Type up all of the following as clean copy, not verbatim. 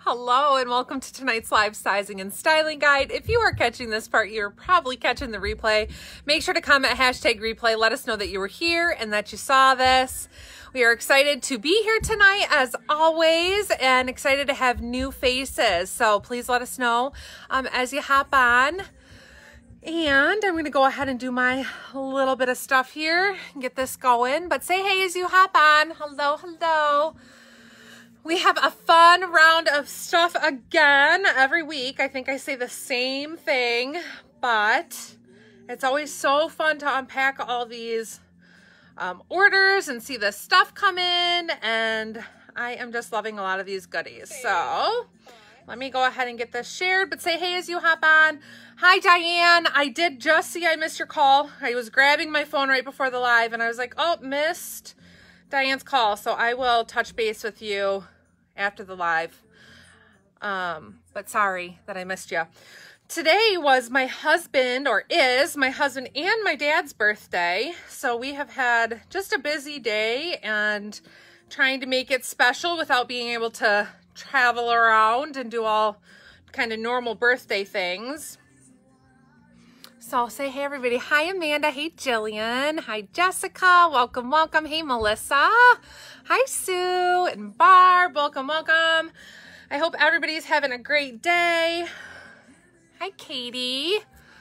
Hello and welcome to tonight's live sizing and styling guide. If you are catching this part, you're probably catching the replay. Make sure to comment #replay. Let us know that you were here and that you saw this. We are excited to be here tonight as always and excited to have new faces. So please let us know as you hop on. And I'm going to go ahead and do my little bit of stuff here and get this going. But say hey as you hop on. Hello, hello. We have a fun round of stuff again every week. I think I say the same thing, but it's always so fun to unpack all these orders and see the stuff come in, and I am just loving a lot of these goodies. So let me go ahead and get this shared, but say hey as you hop on. Hi, Diane. I did just see I missed your call. I was grabbing my phone right before the live, and I was like, oh, missed Diane's call. So I will touch base with you after the live. But sorry that I missed you. Today was my husband, or is my husband and my dad's birthday. So we have had just a busy day and trying to make it special without being able to travel around and do all kind of normal birthday things. So say hey everybody. Hi Amanda. Hey Jillian. Hi Jessica. Welcome, welcome. Hey Melissa. Hi Sue and Barb. Welcome, welcome. I hope everybody's having a great day. Hi Katie.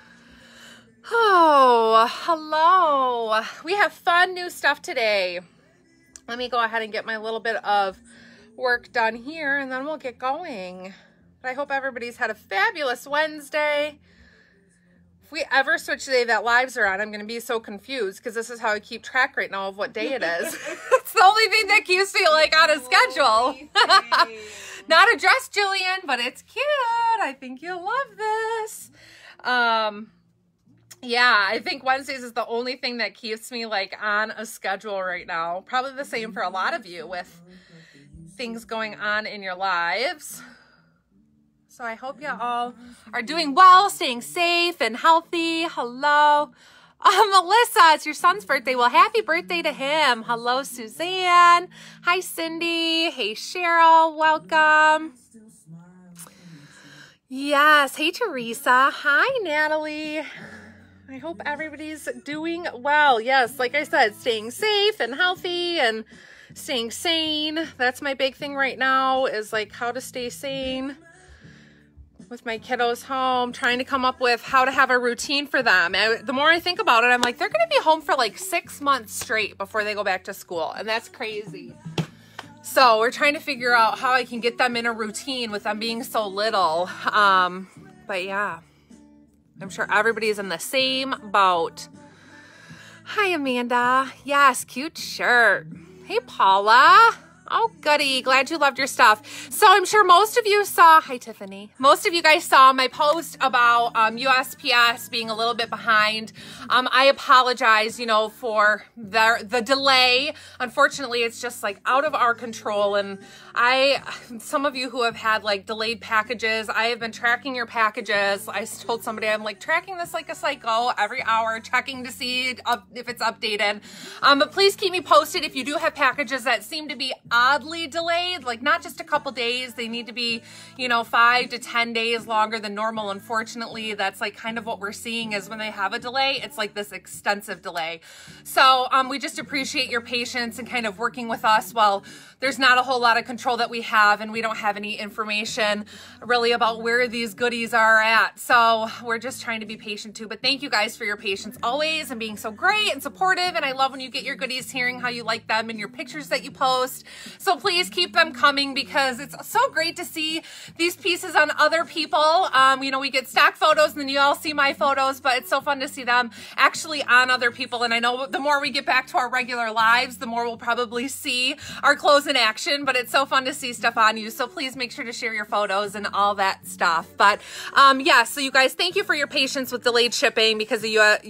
Oh, hello. We have fun new stuff today. Let me go ahead and get my little bit of work done here and then we'll get going. But I hope everybody's had a fabulous Wednesday. If we ever switch the day that lives are on, I'm going to be so confused because this is how I keep track right now of what day it is. It's the only thing that keeps me like on a schedule. Not a dress, Jillian, but it's cute. I think you'll love this. Yeah, I think Wednesdays is the only thing that keeps me like on a schedule right now. Probably the same for a lot of you with things going on in your lives. So I hope you all are doing well, staying safe and healthy. Hello. Melissa, it's your son's birthday. Well, happy birthday to him. Hello, Suzanne. Hi, Cindy. Hey, Cheryl. Welcome. Yes. Hey, Teresa. Hi, Natalie. I hope everybody's doing well. Yes, like I said, staying safe and healthy and staying sane. That's my big thing right now is like how to stay sane with my kiddos home, trying to come up with how to have a routine for them. And the more I think about it, I'm like, they're going to be home for like 6 months straight before they go back to school. And that's crazy. So we're trying to figure out how I can get them in a routine with them being so little. But yeah, I'm sure everybody's in the same boat. Hi, Amanda. Yes, cute shirt. Hey, Paula. Oh, goody. Glad you loved your stuff. So I'm sure most of you saw, hi, Tiffany. Most of you guys saw my post about USPS being a little bit behind. I apologize, you know, for the delay. Unfortunately, it's just like out of our control. And some of you who have had like delayed packages, I have been tracking your packages. I told somebody I'm like tracking this like a psycho every hour, checking to see if it's updated. But please keep me posted if you do have packages that seem to be oddly delayed, like not just a couple days. They need to be, you know, 5 to 10 days longer than normal. Unfortunately, that's like kind of what we're seeing is when they have a delay, it's like this extensive delay. So we just appreciate your patience and kind of working with us while there's not a whole lot of control that we have and we don't have any information really about where these goodies are at. So we're just trying to be patient too. But thank you guys for your patience always and being so great and supportive. And I love when you get your goodies, hearing how you like them and your pictures that you post. So please keep them coming because it's so great to see these pieces on other people. You know, we get stock photos and then you all see my photos, but it's so fun to see them actually on other people. And I know the more we get back to our regular lives, the more we'll probably see our clothes in action, but it's so fun to see stuff on you. So please make sure to share your photos and all that stuff. But yeah, so you guys, thank you for your patience with delayed shipping because of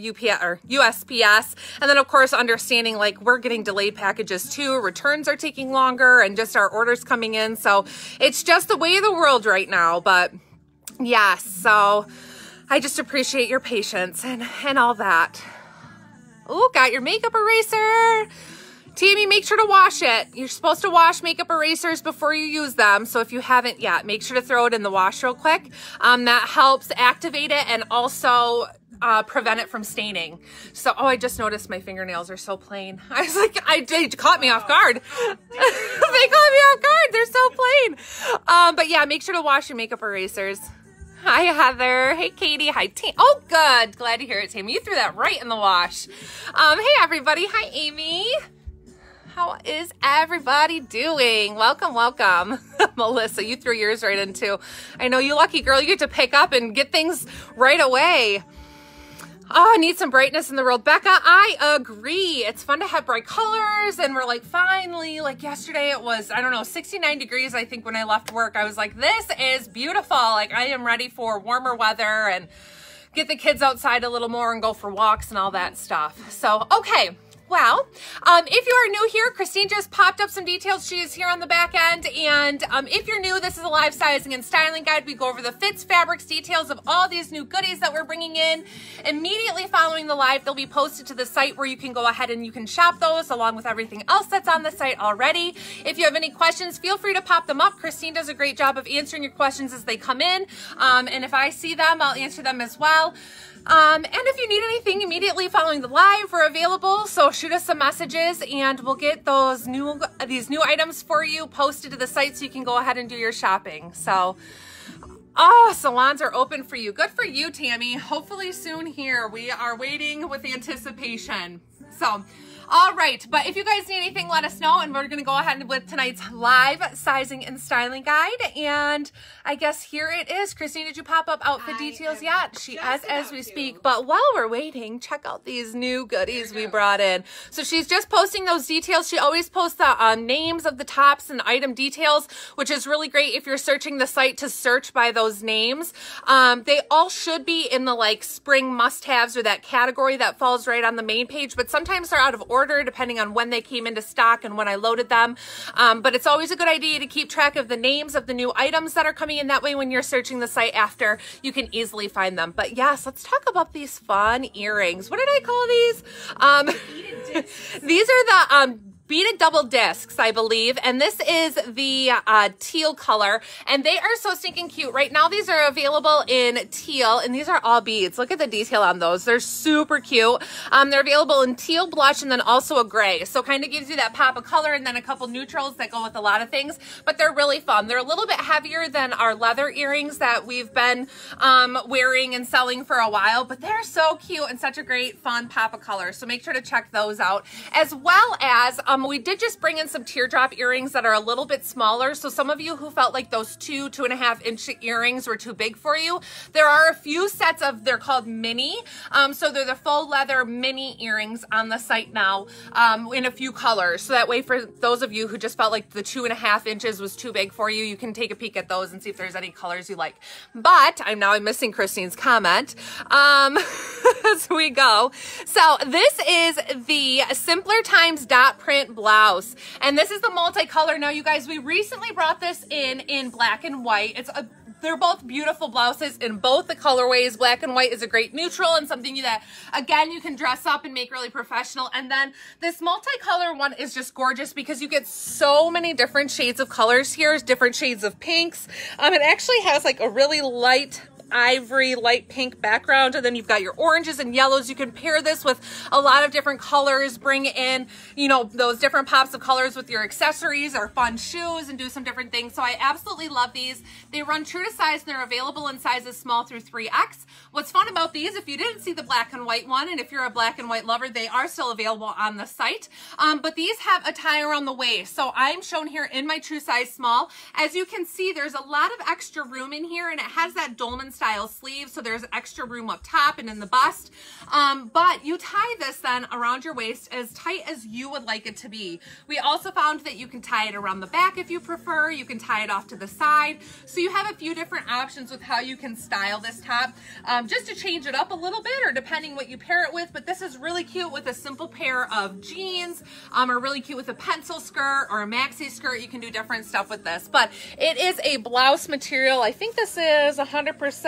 USPS. And then of course, understanding like we're getting delayed packages too. Returns are taking longer and just our orders coming in. So it's just the way of the world right now. But yeah, so I just appreciate your patience and all that. Oh, got your makeup eraser. Tammy, make sure to wash it. You're supposed to wash makeup erasers before you use them. So if you haven't yet, make sure to throw it in the wash real quick. That helps activate it and also prevent it from staining. So, oh, I just noticed my fingernails are so plain. I was like, they caught me off guard. They caught me off guard. They're so plain. But yeah, make sure to wash your makeup erasers. Hi, Heather. Hey, Katie. Hi, Tammy. Oh, good. Glad to hear it, Tammy. You threw that right in the wash. Hey, everybody. Hi, Amy. How is everybody doing? Welcome, welcome. Melissa, you threw yours right in too. I know, you lucky girl. You get to pick up and get things right away. Oh, I need some brightness in the world. Becca, I agree. It's fun to have bright colors, and we're like, finally, like yesterday it was, I don't know, 69 degrees, I think, when I left work. I was like, this is beautiful. Like, I am ready for warmer weather and get the kids outside a little more and go for walks and all that stuff. So, okay. Well, if you are new here, Christine just popped up some details. She is here on the back end. And if you're new, this is a live sizing and styling guide. We go over the fits, fabrics, details of all these new goodies that we're bringing in. Immediately following the live, they'll be posted to the site where you can go ahead and you can shop those along with everything else that's on the site already. If you have any questions, feel free to pop them up. Christine does a great job of answering your questions as they come in. And if I see them, I'll answer them as well. And if you need anything immediately following the live, we're available. So shoot us some messages and we'll get these new items for you posted to the site so you can go ahead and do your shopping. So, oh, salons are open for you. Good for you, Tammy. Hopefully soon here. We are waiting with anticipation. So, all right, but if you guys need anything, let us know, and we're going to go ahead with tonight's live sizing and styling guide. And I guess here it is. Christine, did you pop up outfit details yet? She is as we speak. But while we're waiting, check out these new goodies we brought in. So she's just posting those details. She always posts the names of the tops and item details, which is really great if you're searching the site to search by those names. They all should be in the like spring must-haves or that category that falls right on the main page, but sometimes they're out of order depending on when they came into stock and when I loaded them. But it's always a good idea to keep track of the names of the new items that are coming in. That way, when you're searching the site after, you can easily find them. But yes, let's talk about these fun earrings. What did I call these? These are the beaded double discs, I believe, and this is the teal color, and they are so stinking cute. Right now, these are available in teal, and these are all beads. Look at the detail on those. They're super cute. They're available in teal, blush, and then also a gray, so kind of gives you that pop of color, and then a couple neutrals that go with a lot of things, but they're really fun. They're a little bit heavier than our leather earrings that we've been wearing and selling for a while, but they're so cute and such a great, fun pop of color, so make sure to check those out, as well as we did just bring in some teardrop earrings that are a little bit smaller. So some of you who felt like those 2.5 inch earrings were too big for you, there are a few sets of, they're called mini. So they're the faux leather mini earrings on the site now in a few colors. So that way for those of you who just felt like the 2.5 inches was too big for you, you can take a peek at those and see if there's any colors you like. But I'm missing Christine's comment as we go. So this is the Simpler Times dot print blouse, and this is the multicolor. Now you guys, we recently brought this in black and white. They're both beautiful blouses in both the colorways. Black and white is a great neutral and something that, again, you can dress up and make really professional. And then this multicolor one is just gorgeous because you get so many different shades of colors here, different shades of pinks. It actually has like a really light ivory light pink background, and then you've got your oranges and yellows. You can pair this with a lot of different colors, bring in, you know, those different pops of colors with your accessories or fun shoes and do some different things. So I absolutely love these. They run true to size and they're available in sizes small through 3X. What's fun about these, if you didn't see the black and white one, and if you're a black and white lover, they are still available on the site. But these have a tie around the waist. So I'm shown here in my true size small. As you can see, there's a lot of extra room in here, and it has that dolman style sleeve, so there's extra room up top and in the bust. But you tie this then around your waist as tight as you would like it to be. We also found that you can tie it around the back if you prefer. You can tie it off to the side. So you have a few different options with how you can style this top, just to change it up a little bit, or depending what you pair it with. But this is really cute with a simple pair of jeans, or really cute with a pencil skirt or a maxi skirt. You can do different stuff with this. But it is a blouse material. I think this is 100%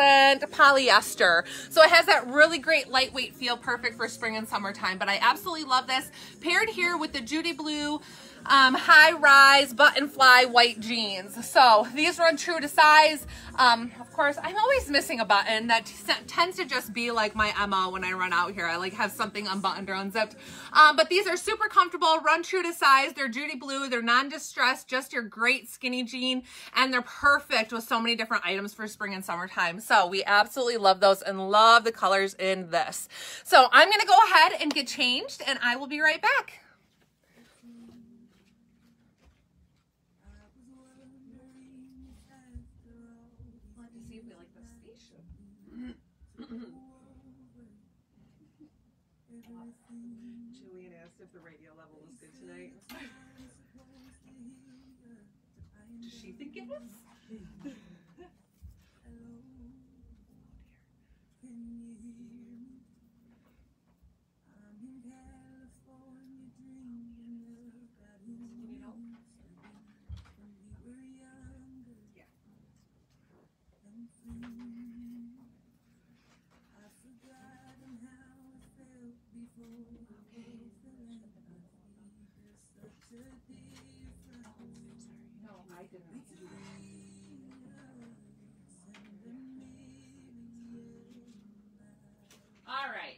polyester. So it has that really great lightweight feel, perfect for spring and summertime. But I absolutely love this. Paired here with the Judy Blue high-rise button fly white jeans. So these run true to size. Of course, I'm always missing a button. That tends to just be like my MO when I run out here. I like have something unbuttoned or unzipped. But these are super comfortable, run true to size. They're Judy Blue, they're non-distressed, just your great skinny jean, and they're perfect with so many different items for spring and summertime. So we absolutely love those and love the colors in this. So I'm gonna go ahead and get changed, and I will be right back. Julian asked if the radio level was good tonight. Does she think it is? All right,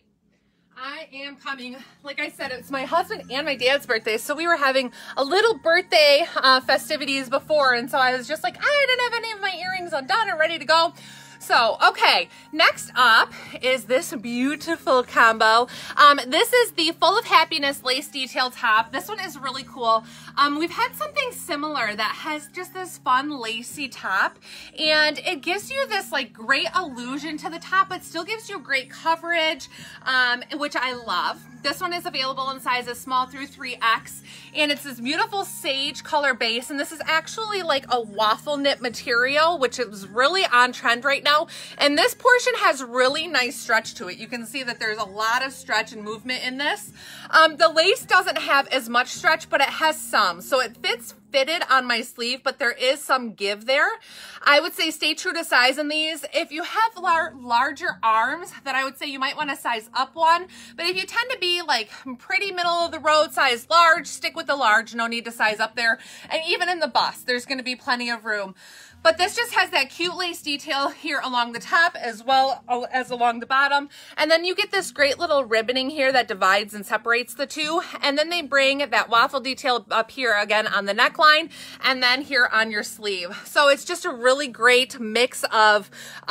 I am coming. Like I said, it's my husband and my dad's birthday, so we were having a little birthday festivities before, and so I was just like, I didn't have any of my earrings undone or ready to go. So, okay, next up is this beautiful combo. This is the Full of Happiness lace detail top. This one is really cool. We've had something similar that has just this fun lacy top, and it gives you this like great illusion to the top, but still gives you great coverage, which I love. This one is available in sizes small through 3X, and it's this beautiful sage color base, and this is actually like a waffle knit material, which is really on trend right now, and this portion has really nice stretch to it. You can see that there's a lot of stretch and movement in this. The lace doesn't have as much stretch, but it has some, so it fitted on my sleeve, but there is some give there. I would say stay true to size in these. If you have larger arms, then I would say you might want to size up one, but if you tend to be like pretty middle of the road, size large, stick with the large, no need to size up there. And even in the bust, there's going to be plenty of room. But this just has that cute lace detail here along the top as well as along the bottom. And then you get this great little ribboning here that divides and separates the two. And then they bring that waffle detail up here again on the neckline and then here on your sleeve. So it's just a really great mix of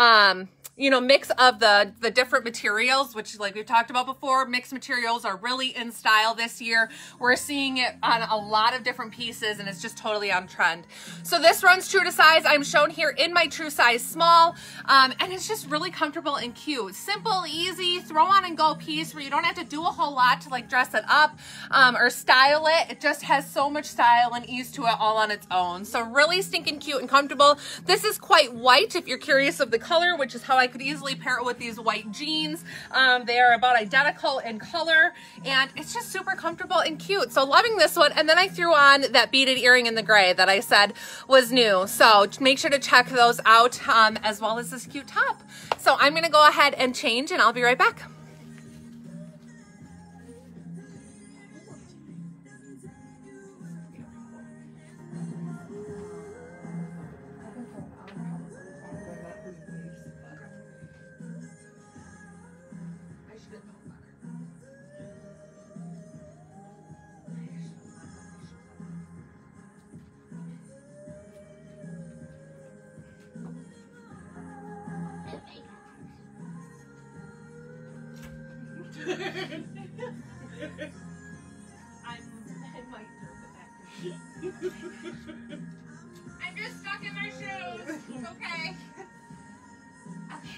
mix of the different materials, which like we've talked about before, mixed materials are really in style this year. We're seeing it on a lot of different pieces, and it's just totally on trend. So this runs true to size. I'm shown here in my true size small, and it's just really comfortable and cute. Simple, easy, throw on and go piece where you don't have to do a whole lot to like dress it up or style it. It just has so much style and ease to it all on its own. So really stinking cute and comfortable. This is quite white if you're curious of the color, which is how I could easily pair it with these white jeans. They are about identical in color, and it's just super comfortable and cute. So loving this one. And then I threw on that beaded earring in the gray that I said was new. So make sure to check those out, as well as this cute top. So I'm gonna go ahead and change, and I'll be right back. I'm just stuck in my shoes. It's okay. Okay.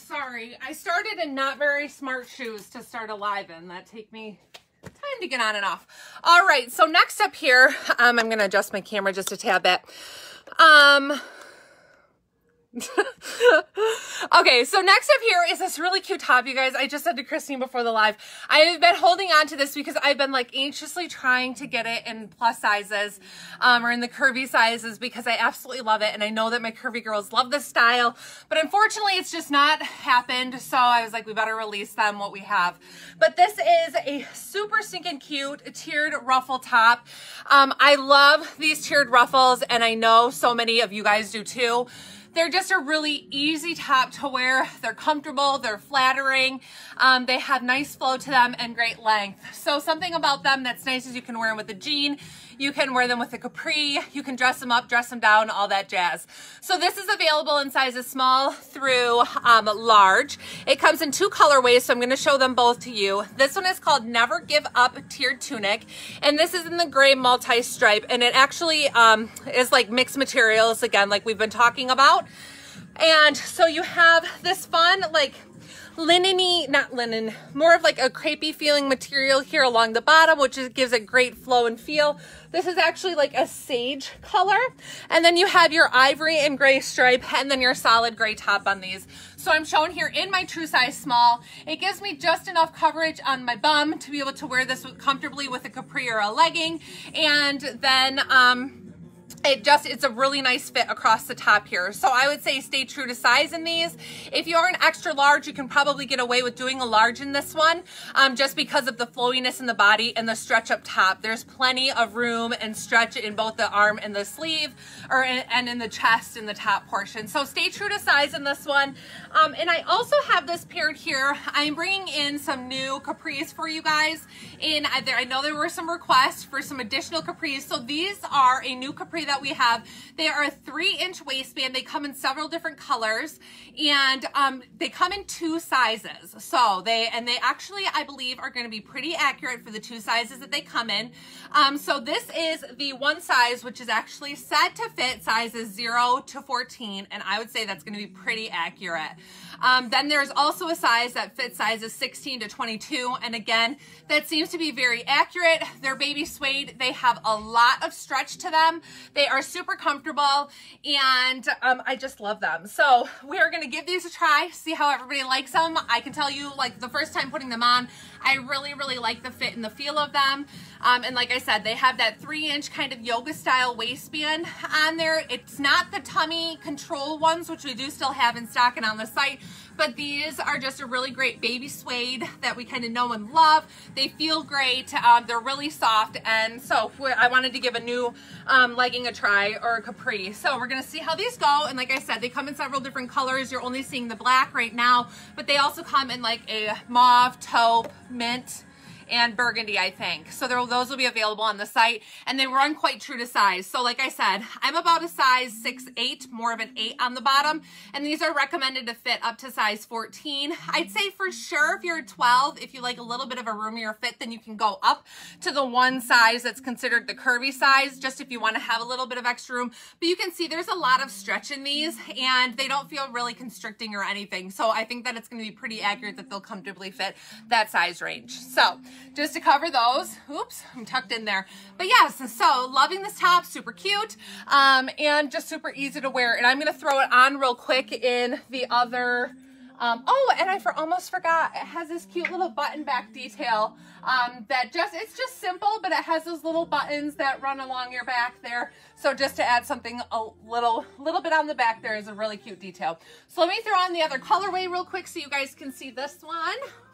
sorry. I started in not very smart shoes to start a live in. That take me time to get on and off. All right, so next up here, I'm going to adjust my camera just a tad bit. Okay, so next up here is this really cute top, you guys. I just said to Christine before the live, I have been holding on to this because I've been like anxiously trying to get it in plus sizes or in the curvy sizes because I absolutely love it. And I know that my curvy girls love this style, but unfortunately it's just not happened. So I was like, we better release them what we have. But this is a super stinking cute tiered ruffle top. I love these tiered ruffles and I know so many of you guys do too. They're just a really easy top to wear. They're comfortable, they're flattering, they have nice flow to them and great length. So something about them that's nice is you can wear them with a jean, you can wear them with a capri, you can dress them up, dress them down, all that jazz. So this is available in sizes small through large. It comes in 2 colorways, so I'm gonna show them both to you. This one is called Never Give Up Tiered Tunic, and this is in the gray multi-stripe, and it actually is like mixed materials, again, like we've been talking about. And so you have this fun, like linen-y, not linen, more of like a crepey feeling material here along the bottom, which gives it great flow and feel. This is actually like a sage color. And then you have your ivory and gray stripe and then your solid gray top on these. So I'm shown here in my true size small. It gives me just enough coverage on my bum to be able to wear this comfortably with a capri or a legging. And then, it's a really nice fit across the top here. So I would say stay true to size in these. If you're an extra large, you can probably get away with doing a large in this one just because of the flowiness in the body and the stretch up top. There's plenty of room and stretch in both the arm and the sleeve and in the chest in the top portion. So stay true to size in this one. And I also have this paired here. I'm bringing in some new capris for you guys. I know there were some requests for some additional capris. So these are a new capri that we have. They are a 3-inch waistband. They come in several different colors and they come in 2 sizes. So they actually, I believe, are going to be pretty accurate for the 2 sizes that they come in. So this is the one size, which is actually set to fit sizes 0 to 14. And I would say that's going to be pretty accurate. Then there's also a size that fits sizes 16 to 22. And again, that seems to be very accurate. They're baby suede. They have a lot of stretch to them. They are super comfortable and I just love them. So we are going to give these a try, see how everybody likes them. I can tell you, like the first time putting them on, I really, really like the fit and the feel of them. And like I said, they have that 3-inch kind of yoga style waistband on there. It's not the tummy control ones, which we do still have in stock and on the site, but these are just a really great baby suede that we kind of know and love. They feel great. They're really soft. And so I wanted to give a new legging a try, or a capri. So we're going to see how these go. And like I said, they come in several different colors. You're only seeing the black right now, but they also come in like a mauve, taupe, mint, and burgundy, I think. So those will be available on the site, and they run quite true to size. So like I said, I'm about a size 6'8", more of an 8 on the bottom, and these are recommended to fit up to size 14. I'd say for sure if you're a 12, if you like a little bit of a roomier fit, then you can go up to the one size that's considered the curvy size, just if you want to have a little bit of extra room. But you can see there's a lot of stretch in these, and they don't feel really constricting or anything. So I think that it's going to be pretty accurate that they'll comfortably fit that size range. So just to cover those, oops, I'm tucked in there. But yes, so loving this top, super cute, and just super easy to wear. And I'm gonna throw it on real quick in the other, oh, and I almost forgot, it has this cute little button back detail it's just simple, but it has those little buttons that run along your back there. So just to add something a little bit on the back there is a really cute detail. So let me throw on the other colorway real quick so you guys can see this one.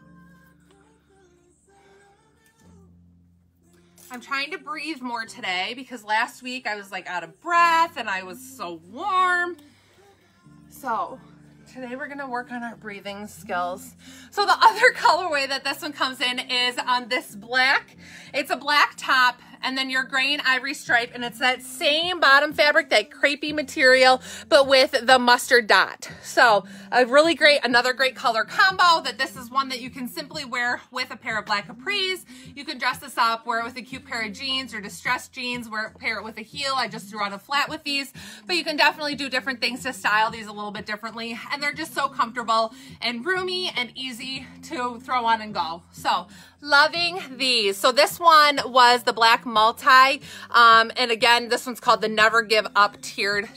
I'm trying to breathe more today because last week I was like out of breath and I was so warm. So today we're gonna work on our breathing skills. So the other colorway that this one comes in is on this black. It's a black top and then your gray and ivory stripe, and it's that same bottom fabric, that crepey material, but with the mustard dot. So a really great, another great color combo. That this is one that you can simply wear with a pair of black capris. You can dress this up, wear it with a cute pair of jeans or distressed jeans, pair it with a heel. I just threw on a flat with these, but you can definitely do different things to style these a little bit differently, and they're just so comfortable and roomy and easy to throw on and go. So loving these. So this one was the black multi, and again, this one's called the Never Give Up tiered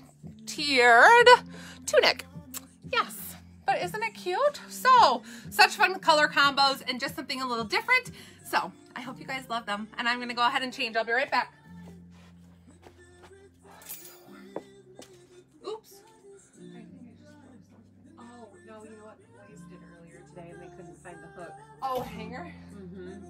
tunic. Yes, but isn't it cute? So such fun color combos and just something a little different. So I hope you guys love them, and I'm gonna go ahead and change. I'll be right back. Oops. Oh, no, you know what? I used it earlier today and they couldn't find the hook. Oh, hanger? Mm-hmm.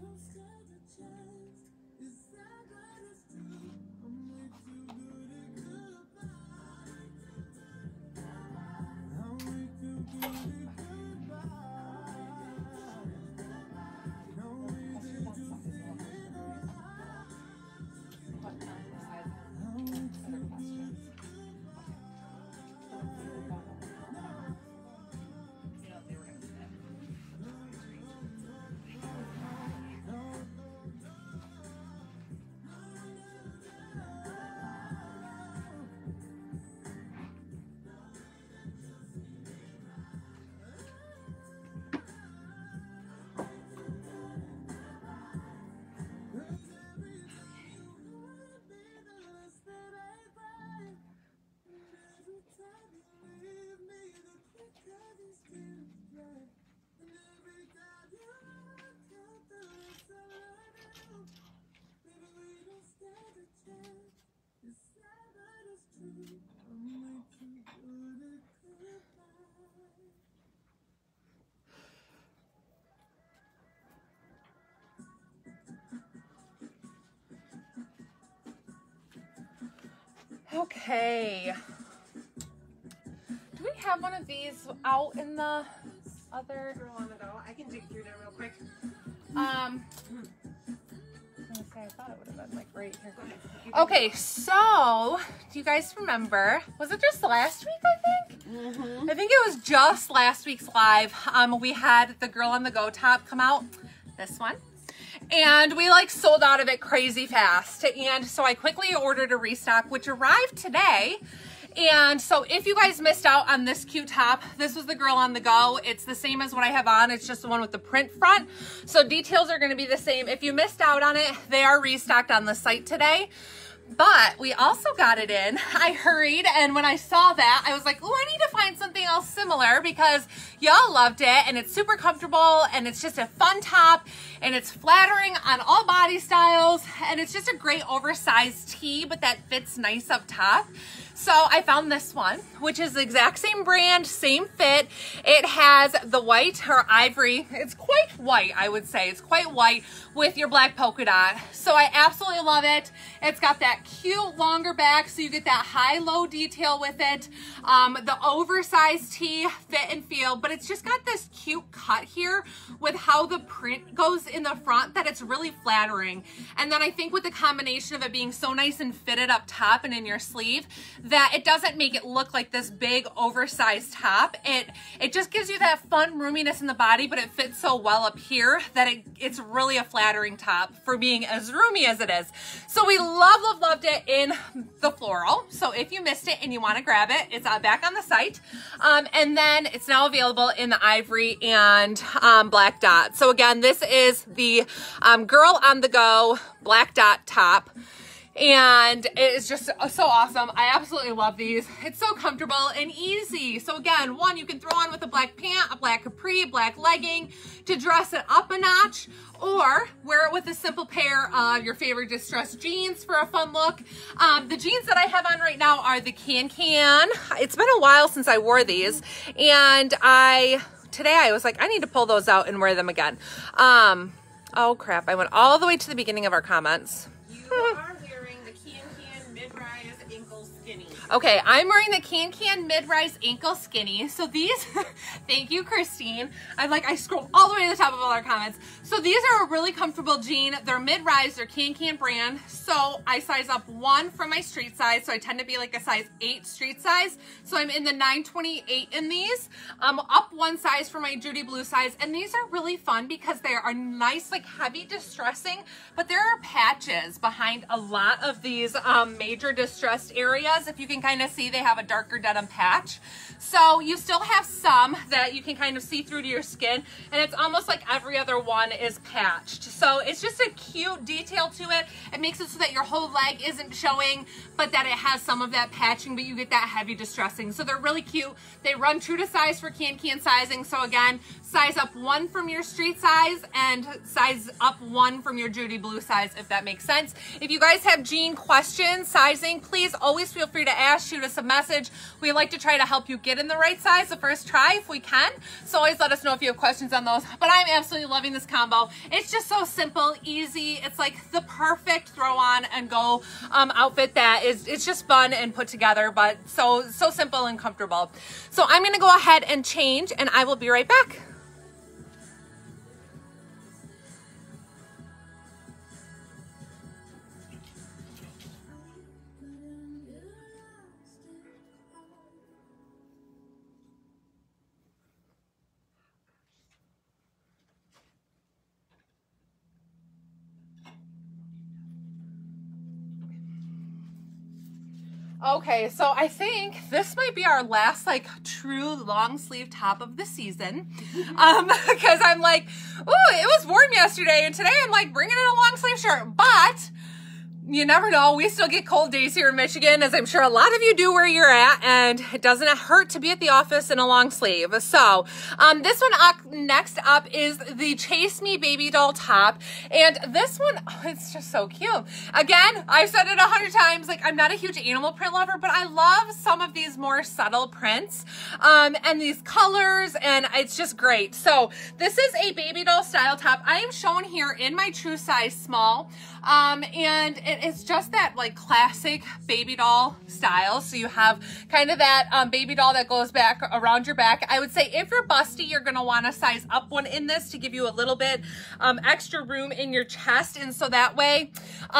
Okay. Do we have one of these out in the other? Girl on the go. I can dig through there real quick. I was gonna say, I thought it would have been like right here. Okay, so do you guys remember? Was it just last week? I think. Mm-hmm. I think it was just last week's live. We had the Girl on the Go top come out. This one. And we like sold out of it crazy fast. And so I quickly ordered a restock, which arrived today. And so if you guys missed out on this cute top, this was the Girl on the Go. It's the same as what I have on. It's just the one with the print front. So details are going to be the same. If you missed out on it, they are restocked on the site today. But we also got it in. I hurried, and when I saw that, I was like, oh, I need to find something else similar because y'all loved it, and it's super comfortable, and it's just a fun top, and it's flattering on all body styles, and it's just a great oversized tee, but that fits nice up top. So I found this one, which is the exact same brand, same fit. It has the white or ivory. It's quite white, I would say. It's quite white with your black polka dot. So I absolutely love it. It's got that cute longer back, so you get that high-low detail with it. The oversized tee, fit and feel, but it's just got this cute cut here with how the print goes in the front that it's really flattering. And then I think with the combination of it being so nice and fitted up top and in your sleeve, that it doesn't make it look like this big oversized top. It just gives you that fun roominess in the body, but it fits so well up here that it's really a flattering top for being as roomy as it is. So we loved it in the floral. So if you missed it and you want to grab it, it's back on the site. And then it's now available in the ivory and black dot. So again, this is the Girl on the Go black dot top. And it is just so awesome. I absolutely love these. It's so comfortable and easy. So again, one you can throw on with a black pant, a black capri, black legging to dress it up a notch, or wear it with a simple pair of your favorite distressed jeans for a fun look. The jeans that I have on right now are the Can. It's been a while since I wore these, and today I was like, I need to pull those out and wear them again. Oh crap, I went all the way to the beginning of our comments. You are wearing the Can mid-rise ankle skinny. Okay, I'm wearing the Can mid-rise ankle skinny. So these, thank you, Christine. I scroll all the way to the top of all our comments. So these are a really comfortable jean. They're mid-rise, they're Can brand. So I size up 1 from my street size. So I tend to be like a size 8 street size. So I'm in the 928 in these. Up 1 size for my Judy Blue size. And these are really fun because they are nice, like heavy distressing, but there are patches behind a lot of these major distressed areas. If you can kind of see, they have a darker denim patch. So you still have some that you can kind of see through to your skin, and it's almost like every other one is patched. So it's just a cute detail to it. It makes it so that your whole leg isn't showing, but that it has some of that patching, but you get that heavy distressing. So they're really cute. They run true to size for Can sizing. So again, size up 1 from your street size and size up 1 from your Judy Blue size, if that makes sense. If you guys have jean questions, sizing, please always feel free to ask, shoot us a message. We like to try to help you get in the right size the first try if we can. So always let us know if you have questions on those. But I'm absolutely loving this combo. It's just so simple, easy. It's like the perfect throw on and go outfit that it's just fun and put together, but so simple and comfortable. So I'm gonna go ahead and change, and I will be right back. Okay, so I think this might be our last like true long sleeve top of the season, because I'm like, ooh, it was warm yesterday, and today I'm like bringing in a long sleeve shirt, but you never know. We still get cold days here in Michigan, as I'm sure a lot of you do where you're at, and it doesn't hurt to be at the office in a long sleeve. So this one next up is the Chase Me Baby Doll top, and this one, oh, it's just so cute. Again, I've said it 100 times, like I'm not a huge animal print lover, but I love some of these more subtle prints and these colors, and it's just great. So this is a baby doll style top. I am shown here in my true size small, and it's just that like classic baby doll style. So you have kind of that baby doll that goes back around your back. I would say if you're busty, you're going to want to size up 1 in this to give you a little bit extra room in your chest. And so that way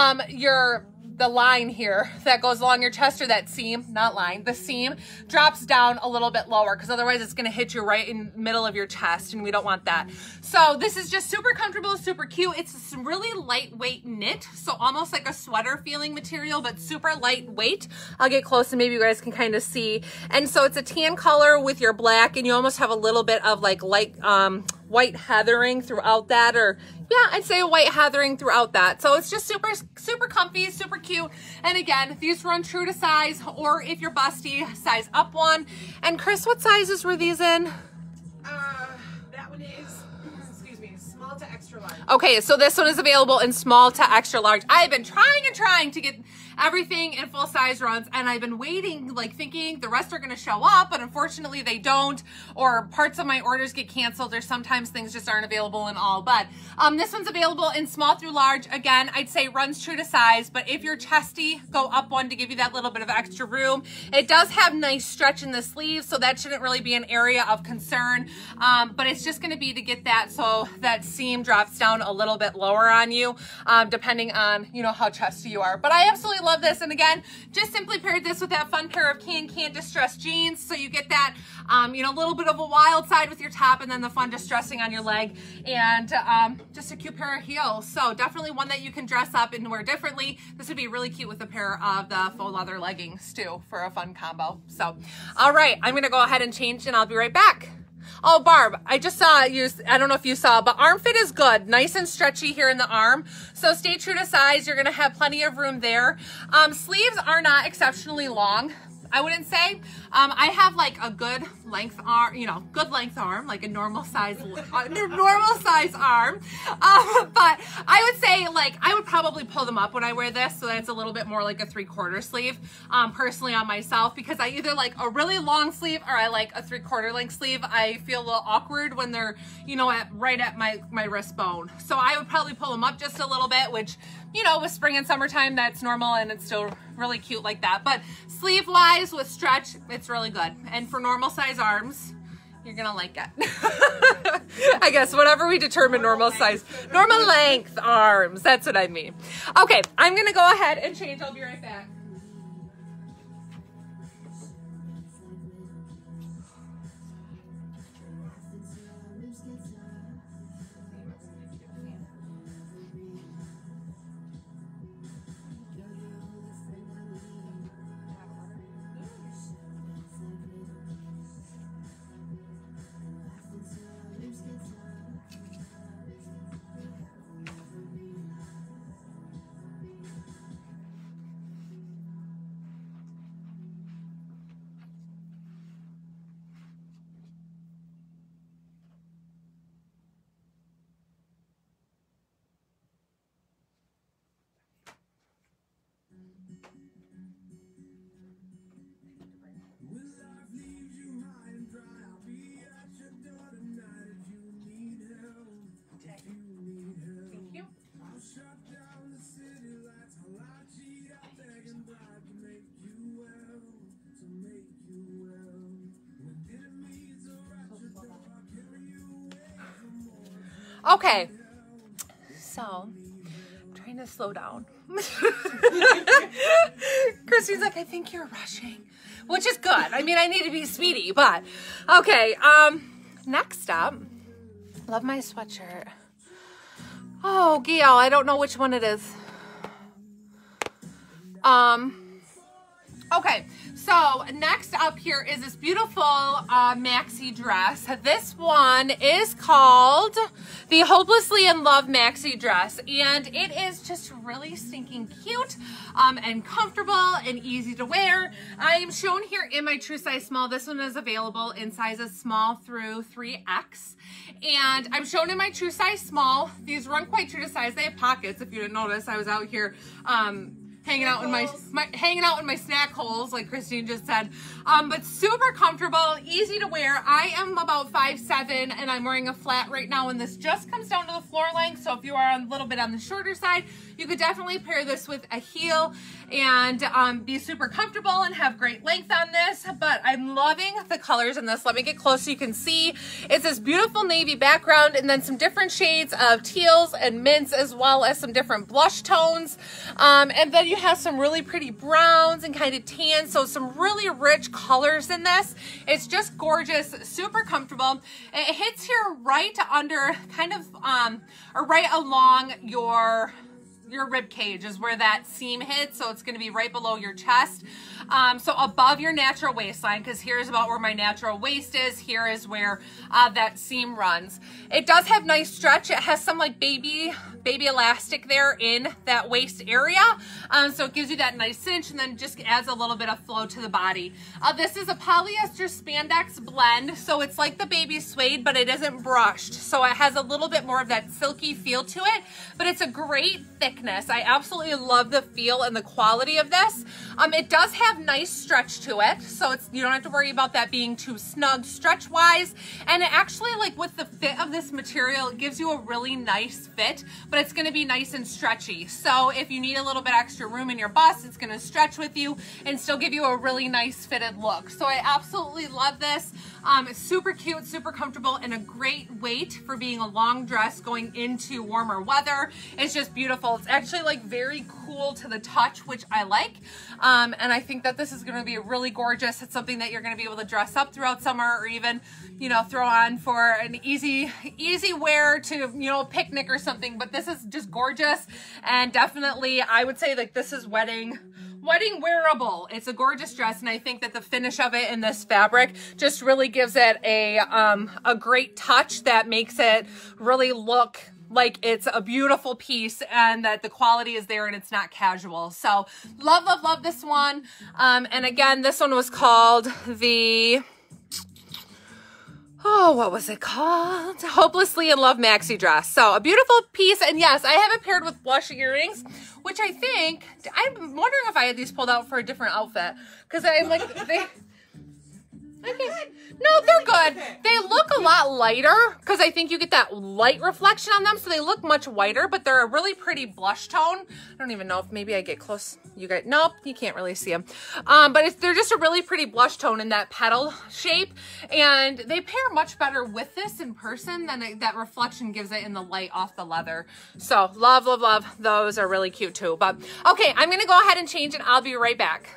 the line here that goes along your chest, or that seam, not line, the seam drops down a little bit lower, because otherwise it's going to hit you right in the middle of your chest, and we don't want that. So this is just super comfortable, super cute. It's some really lightweight knit, so almost like a sweater feeling material, but super lightweight. I'll get close and maybe you guys can kind of see. And so it's a tan color with your black, and you almost have a little bit of like light white heathering throughout that, or yeah, I'd say a white heathering throughout that. So it's just super comfy, super cute. And again, these run true to size, or if you're busty, size up 1. And Chris, what sizes were these in? That one is, excuse me, small to extra large. Okay, so this one is available in small to extra large. I have been trying and trying to get everything in full size runs, and I've been waiting, like thinking the rest are going to show up, but unfortunately they don't, or parts of my orders get canceled, or sometimes things just aren't available in all. But this one's available in small through large. Again, I'd say runs true to size, but if you're chesty, go up 1 to give you that little bit of extra room. It does have nice stretch in the sleeves, so that shouldn't really be an area of concern, but it's just going to be to get that so that seam drops down a little bit lower on you, depending on, you know, how chesty you are. But I absolutely love this, and again, just simply paired this with that fun pair of Can distressed jeans, so you get that you know, a little bit of a wild side with your top, and then the fun distressing on your leg, and just a cute pair of heels. So definitely one that you can dress up and wear differently. This would be really cute with a pair of the faux leather leggings too, for a fun combo. So all right, I'm gonna go ahead and change, and I'll be right back. Oh, Barb, I just saw you, I don't know if you saw, but arm fit is good. Nice and stretchy here in the arm. So stay true to size. You're going to have plenty of room there. Sleeves are not exceptionally long, I wouldn't say. I have like a good length arm, you know, good length arm, like a normal size arm. But I would say, like, I would probably pull them up when I wear this, so that's a little bit more like a 3/4 sleeve, personally on myself, because I either like a really long sleeve or I like a 3/4 length sleeve. I feel a little awkward when they're, you know, right at my wrist bone. So I would probably pull them up just a little bit, which, you know, with spring and summertime, that's normal, and it's still really cute like that. But sleeve wise with stretch, it's really good. And for normal size arms, you're gonna like it. I guess whatever we determine normal length arms, that's what I mean. Okay, I'm gonna go ahead and change. I'll be right back. Okay, so I'm trying to slow down. Christy's like, I think you're rushing, which is good. I mean, I need to be speedy, but okay. Next up, love my sweatshirt. Oh, Gail, I don't know which one it is. Okay, so next up here is this beautiful maxi dress. This one is called the Hopelessly in Love maxi dress, and it is just really stinking cute and comfortable and easy to wear. I am shown here in my true size small. This one is available in sizes small through 3X, and I'm shown in my true size small. These run quite true to size. They have pockets. If you didn't notice, I was out here hanging out in my snack holes, like Christine just said. But super comfortable, easy to wear. I am about 5'7", and I'm wearing a flat right now, and this just comes down to the floor length. So if you are a little bit on the shorter side, you could definitely pair this with a heel and be super comfortable and have great length on this. But I'm loving the colors in this. Let me get close so you can see. It's this beautiful navy background, and then some different shades of teals and mints, as well as some different blush tones. And then you have some really pretty browns and kind of tan, so some really rich colors in this. It's just gorgeous, super comfortable. It hits here right under, kind of, or right along your rib cage is where that seam hits, so it's going to be right below your chest. So above your natural waistline, because here's about where my natural waist is. Here is where that seam runs. It does have nice stretch. It has some like baby elastic there in that waist area. So it gives you that nice cinch, and then just adds a little bit of flow to the body. This is a polyester spandex blend, so it's like the baby suede, but it isn't brushed. So it has a little bit more of that silky feel to it, but it's a great thickness. I absolutely love the feel and the quality of this. It does have nice stretch to it, so you don't have to worry about that being too snug stretch wise. And it actually, like with the fit of this material, it gives you a really nice fit, but it's going to be nice and stretchy. So if you need a little bit extra room in your bust, it's going to stretch with you and still give you a really nice fitted look. So I absolutely love this. It's super cute, super comfortable, and a great weight for being a long dress going into warmer weather. It's just beautiful. It's actually like very cool to the touch, which I like. And I think that this is going to be really gorgeous. It's something that you're going to be able to dress up throughout summer, or even, you know, throw on for an easy wear to, you know, a picnic or something. But this is just gorgeous, and definitely I would say like this is wedding wearable. It's a gorgeous dress, and I think that the finish of it in this fabric just really gives it a great touch that makes it really look like it's a beautiful piece, and that the quality is there and it's not casual. So love, love, love this one. And again, this one was called the oh, what was it called? Hopelessly in Love maxi dress. So a beautiful piece. And yes, I have it paired with blush earrings, which I think, I'm wondering if I had these pulled out for a different outfit. Because I'm like, no, they're good. They look a lot lighter because I think you get that light reflection on them. So they look much whiter, but they're a really pretty blush tone. I don't even know if maybe I get close. You guys, nope, you can't really see them. But they're just a really pretty blush tone in that petal shape. And they pair much better with this in person than that reflection gives it in the light off the leather. So love, love, love. Those are really cute too. But okay, I'm going to go ahead and change and I'll be right back.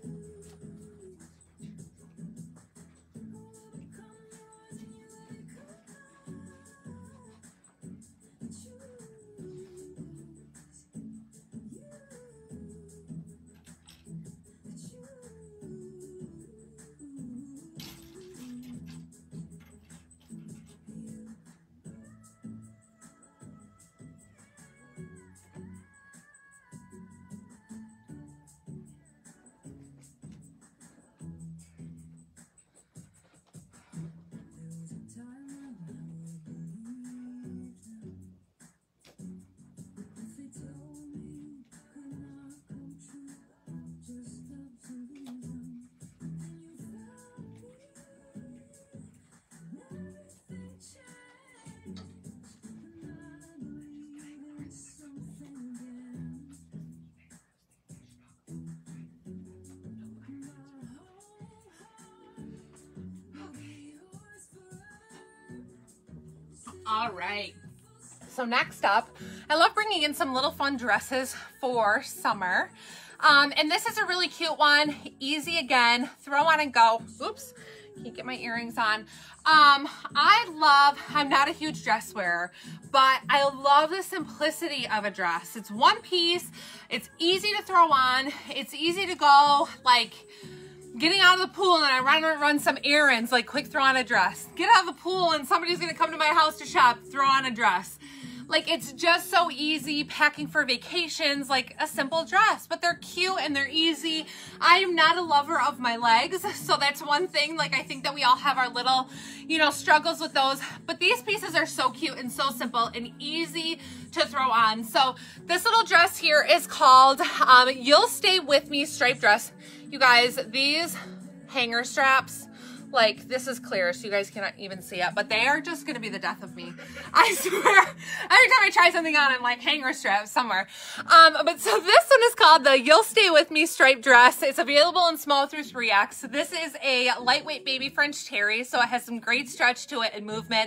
All right, so next up, I love bringing in some little fun dresses for summer. And this is a really cute one, easy again, throw on and go. Oops, can't get my earrings on. I'm not a huge dress wearer, but I love the simplicity of a dress. It's one piece, it's easy to throw on, it's easy to go, like, getting out of the pool and I run some errands, like quick throw on a dress. Get out of the pool and somebody's gonna come to my house to shop, throw on a dress. Like, it's just so easy, packing for vacations, like a simple dress, but they're cute and they're easy. I am not a lover of my legs, so that's one thing. Like, I think that we all have our little, you know, struggles with those, but these pieces are so cute and so simple and easy to throw on. So this little dress here is called You'll Stay With Me striped dress. You guys, these hanger straps, like, this is clear, so you guys cannot even see it, but they are just gonna be the death of me. I swear, every time I try something on, I'm like, hanger straps somewhere. But so this one is called the You'll Stay With Me striped dress. It's available in small through 3X. This is a lightweight baby French terry, so it has some great stretch to it and movement.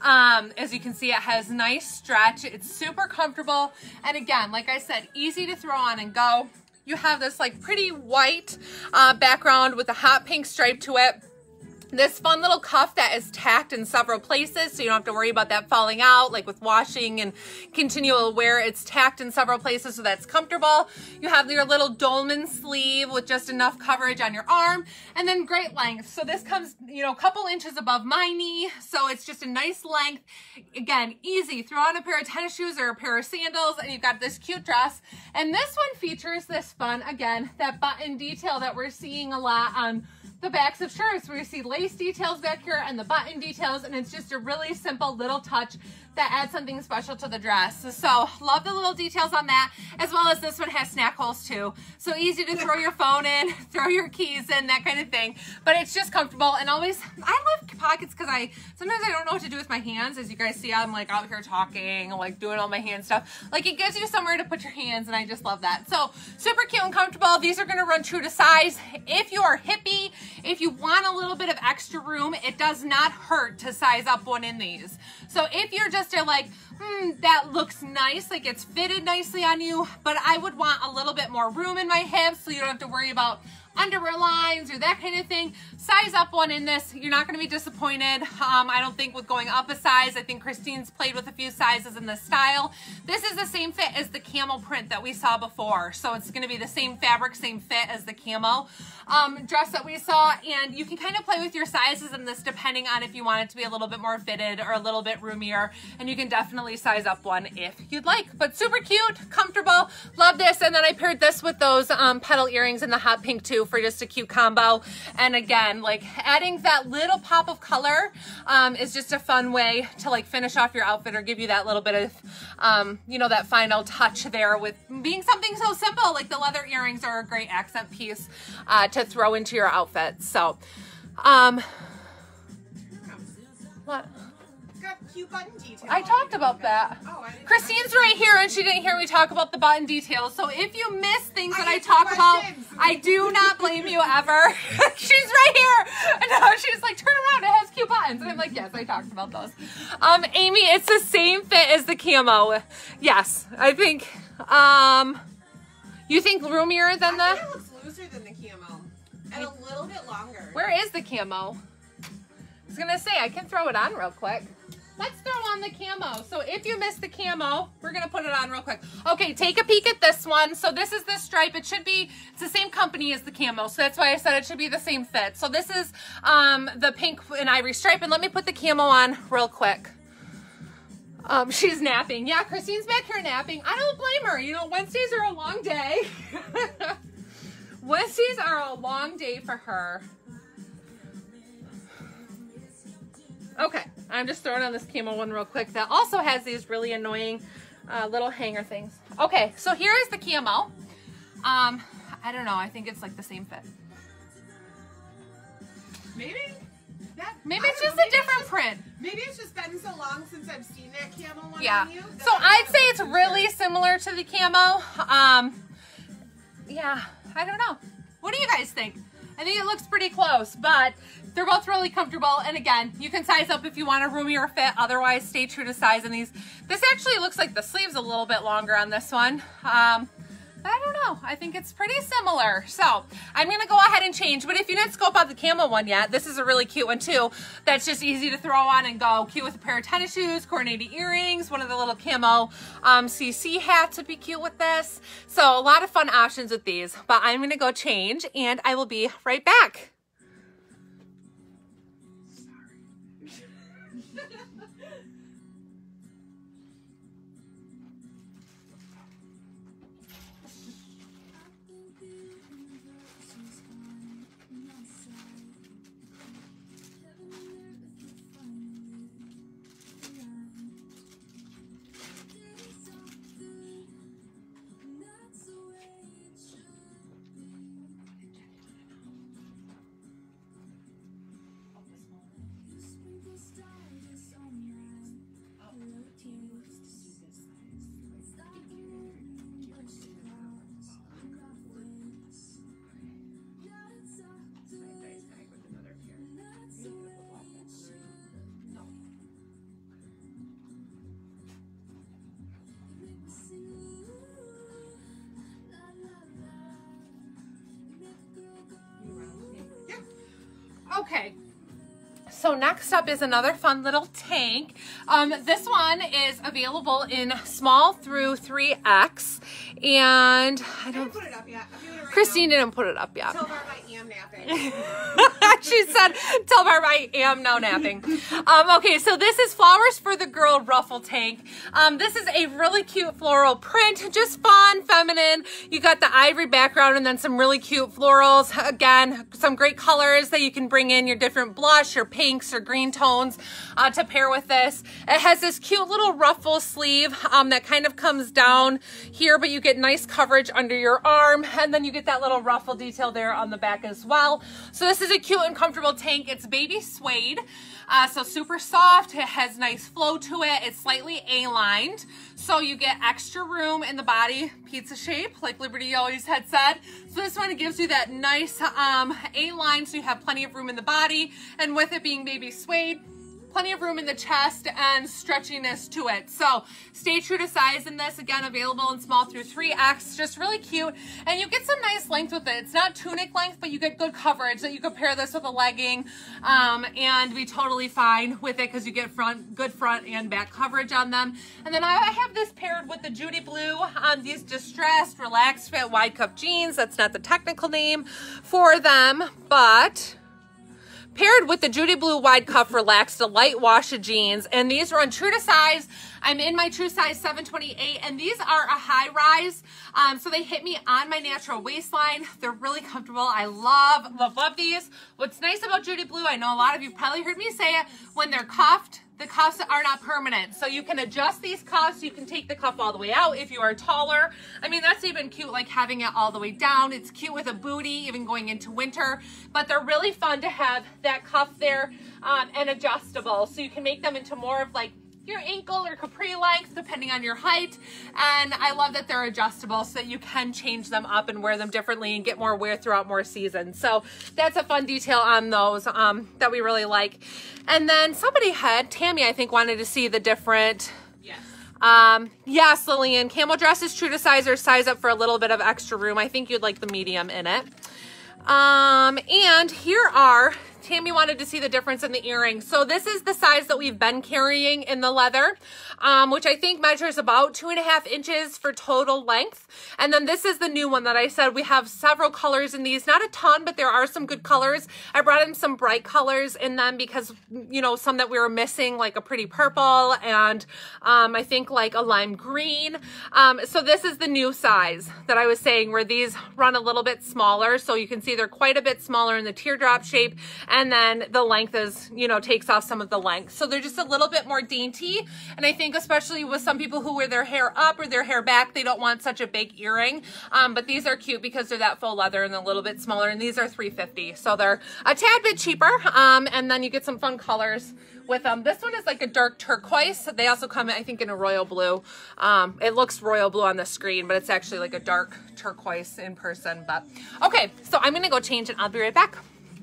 As you can see, it has nice stretch. It's super comfortable, and again, like I said, easy to throw on and go. You have this like pretty white background with a hot pink stripe to it. This fun little cuff that is tacked in several places, so you don't have to worry about that falling out, like with washing and continual wear. It's tacked in several places, so that's comfortable. You have your little dolman sleeve with just enough coverage on your arm, and then great length. So this comes, you know, a couple inches above my knee, so it's just a nice length. Again, easy. Throw on a pair of tennis shoes or a pair of sandals, and you've got this cute dress. And this one features this fun, again, that button detail that we're seeing a lot on the backs of shirts, where you see lace details back here and the button details, and it's just a really simple little touch that adds something special to the dress. So love the little details on that, as well as this one has snack holes too. So easy to throw your phone in, throw your keys in, that kind of thing. But it's just comfortable, and always, I love pockets because sometimes I don't know what to do with my hands. As you guys see, I'm like out here talking, like doing all my hand stuff. Like, it gives you somewhere to put your hands, and I just love that. So super cute and comfortable. These are gonna run true to size. If you are hippie, if you want a little bit of extra room, it does not hurt to size up one in these. So if you're just like, that looks nice, like it's fitted nicely on you, but I would want a little bit more room in my hips so you don't have to worry about underwear lines or that kind of thing, size up one in this. You're not going to be disappointed. I don't think with going up a size. I think Christine's played with a few sizes in this style. This is the same fit as the camel print that we saw before, so it's going to be the same fabric, same fit as the camo dress that we saw, and you can kind of play with your sizes in this depending on if you want it to be a little bit more fitted or a little bit roomier, and you can definitely size up one if you'd like. But super cute, comfortable, love this. And then I paired this with those petal earrings in the hot pink too for just a cute combo. And again, like adding that little pop of color is just a fun way to like finish off your outfit or give you that little bit of, you know, that final touch there with being something so simple. Like the leather earrings are a great accent piece to throw into your outfit. So, what? Cute button detail. I talked about that. Oh, Christine's right here and she didn't hear me talk about the button details. So if you miss things that I talk about, I do not blame you ever. She's right here. And she's like, turn around, it has cute buttons. And I'm like, yes, I talked about those. Amy, it's the same fit as the camo. Yes, I think, you think roomier than I think it looks looser than the camo and a little bit longer. Where is the camo? I was gonna say, I can throw it on real quick. Let's throw on the camo. So if you missed the camo, we're gonna put it on real quick. Okay, take a peek at this one. So this is the stripe. It should be, it's the same company as the camo. So that's why I said it should be the same fit. So this is the pink and ivory stripe. And let me put the camo on real quick. She's napping. Yeah, Christine's back here napping. I don't blame her. You know, Wednesdays are a long day. Wednesdays are a long day for her. Okay, I'm just throwing on this camo one real quick that also has these really annoying little hanger things. Okay, so here is the camo. I don't know, I think it's like the same fit. Maybe it's just a different print. Maybe it's just been so long since I've seen that camo one Yeah. on you. So I'd say it's really similar to the camo. Yeah, I don't know. What do you guys think? I think it looks pretty close, but they're both really comfortable. And again, you can size up if you want a roomier fit. Otherwise, stay true to size in these. This actually looks like the sleeve's a little bit longer on this one. I don't know. I think it's pretty similar. So I'm going to go ahead and change. But if you didn't scope out the camo one yet, this is a really cute one too. That's just easy to throw on and go. Cute with a pair of tennis shoes, coordinated earrings, one of the little camo CC hats would be cute with this. So a lot of fun options with these. But I'm going to go change and I will be right back. Okay, so next up is another fun little tank. This one is available in small through 3X, and I don't put it up yet. I'm doing it right Christine now. didn't put it up yet. Tell Barb I am napping. She said, tell Barb I am now napping. Okay, so this is Flowers for the Girl ruffle tank. This is a really cute floral print, just fun, feminine. You got the ivory background and then some really cute florals. Again, some great colors that you can bring in your different blush or pinks or green tones to pair with this. It has this cute little ruffle sleeve that kind of comes down here, but you get nice coverage under your arm, and then you get that little ruffle detail there on the back as well. So this is a cute and comfortable tank. It's baby suede, so super soft. It has nice flow to it. It's slightly A-lined, so you get extra room in the body, pizza shape, like Liberty always had said. So this one gives you that nice A-line, so you have plenty of room in the body, and with it being baby suede, plenty of room in the chest and stretchiness to it. So stay true to size in this. Again, available in small through 3X. Just really cute. And you get some nice length with it. It's not tunic length, but you get good coverage that you could pair this with a legging and be totally fine with it because you get good front and back coverage on them. And then I have this paired with the Judy Blue on these distressed, relaxed fit wide cup jeans. That's not the technical name for them, but paired with the Judy Blue wide cuff relaxed light wash jeans. And these run true to size. I'm in my true size 728, and these are a high rise. So they hit me on my natural waistline. They're really comfortable. I love these. What's nice about Judy Blue, I know a lot of you probably heard me say it, when they're cuffed, the cuffs are not permanent. So you can adjust these cuffs. You can take the cuff all the way out if you are taller. I mean, that's even cute, like having it all the way down. It's cute with a booty, even going into winter. But they're really fun to have that cuff there and adjustable. So you can make them into more of like your ankle or capri length, depending on your height. And I love that they're adjustable so that you can change them up and wear them differently and get more wear throughout more seasons. So that's a fun detail on those that we really like. And then somebody had, Tammy, I think, wanted to see the different. Yes, Lillian, camel dress is true to size or size up for a little bit of extra room. I think you'd like the medium in it. And here are, Tammy wanted to see the difference in the earrings. So this is the size that we've been carrying in the leather, which I think measures about 2.5 inches for total length. And then this is the new one that I said we have several colors in these, not a ton, but there are some good colors. I brought in some bright colors in them because, you know, some that we were missing, like a pretty purple and I think like a lime green. So this is the new size that I was saying, where these run a little bit smaller. So you can see they're quite a bit smaller in the teardrop shape. And then the length is, you know, takes off some of the length. So they're just a little bit more dainty. And I think especially with some people who wear their hair up or their hair back, they don't want such a big earring. But these are cute because they're that faux leather and a little bit smaller. And these are $3.50. So they're a tad bit cheaper. And then you get some fun colors with them. This one is like a dark turquoise. They also come, I think, in a royal blue. It looks royal blue on the screen, but it's actually like a dark turquoise in person. But okay, so I'm gonna go change and I'll be right back.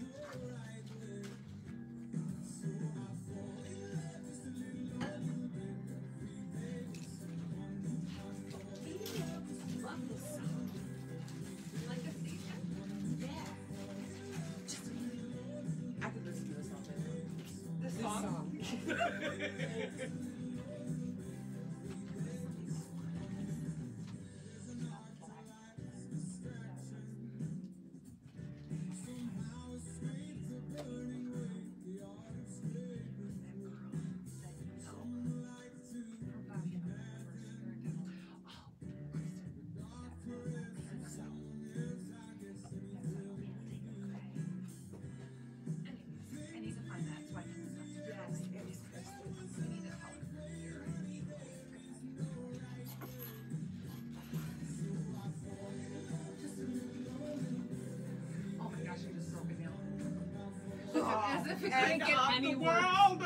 As if it couldn't get any worse.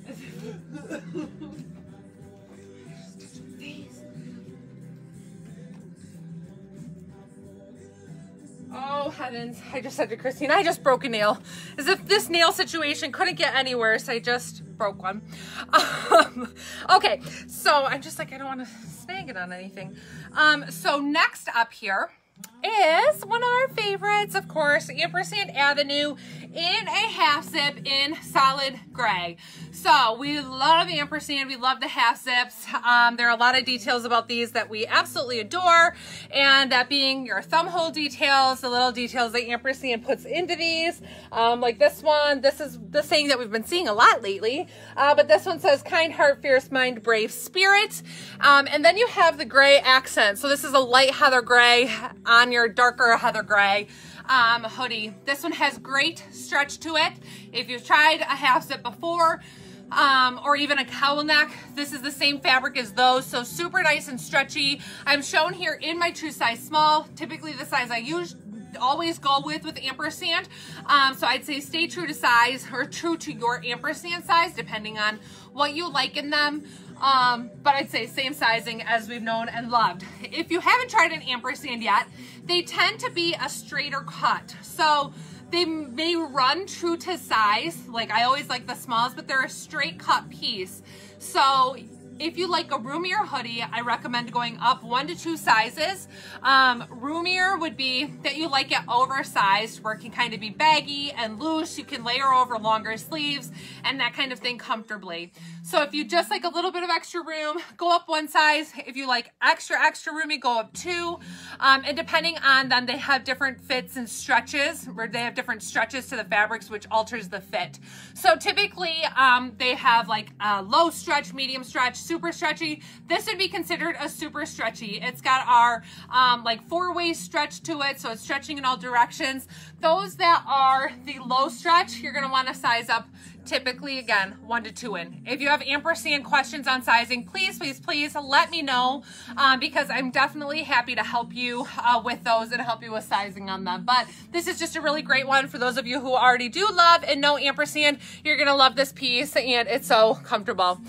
Oh heavens, I just said to Christine, I just broke a nail. As if this nail situation couldn't get any worse, I just broke one. Okay, so I'm just like, I don't want to snag it on anything. So next up here is one of our favorites, of course, Ampersand Avenue in a half zip in solid gray. So we love ampersand, we love the half zips. There are a lot of details about these that we absolutely adore, and that being your thumb hole details, the little details that ampersand puts into these. Like this one, this is the saying that we've been seeing a lot lately, but this one says kind heart, fierce mind, brave spirit. And then you have the gray accent. So this is a light heather gray on your darker heather gray hoodie. This one has great stretch to it. If you've tried a half zip before, or even a cowl neck, this is the same fabric as those, so super nice and stretchy. I'm shown here in my true size small, typically the size I always go with ampersand. So I'd say stay true to size, or true to your ampersand size, depending on what you like in them. But I'd say same sizing as we've known and loved. If you haven't tried an ampersand yet, they tend to be a straighter cut. So they may run true to size. Like I always like the smalls, but they're a straight cut piece. So if you like a roomier hoodie, I recommend going up 1 to 2 sizes. Roomier would be that you like it oversized, where it can kind of be baggy and loose. You can layer over longer sleeves and that kind of thing comfortably. So if you just like a little bit of extra room, go up one size. If you like extra roomy, go up two. And depending on them, they have different fits and stretches, where they have different stretches to the fabrics, which alters the fit. So typically they have like a low stretch, medium stretch, super stretchy. This would be considered a super stretchy. It's got our like four-way stretch to it, so it's stretching in all directions. Those that are the low stretch, you're gonna wanna size up typically, again, 1 to 2 in. If you have ampersand questions on sizing, please let me know, because I'm definitely happy to help you with those and help you with sizing on them. But this is just a really great one for those of you who already do love and know ampersand. You're gonna love this piece, and it's so comfortable.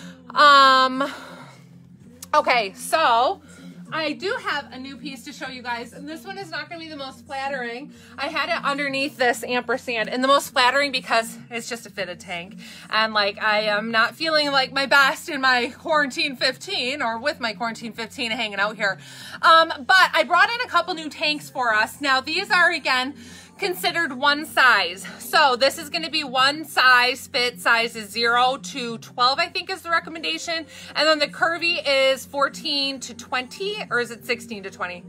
Okay, so I do have a new piece to show you guys, and this one is not going to be the most flattering. I had it underneath this ampersand, and the most flattering because it's just a fitted tank, and like I am not feeling like my best in my quarantine 15, or with my quarantine 15 hanging out here. But I brought in a couple new tanks for us. Now these are, again, considered one size. So this is going to be one size. Fit size is 0 to 12, I think is the recommendation. And then the curvy is 14 to 20, or is it 16 to 20?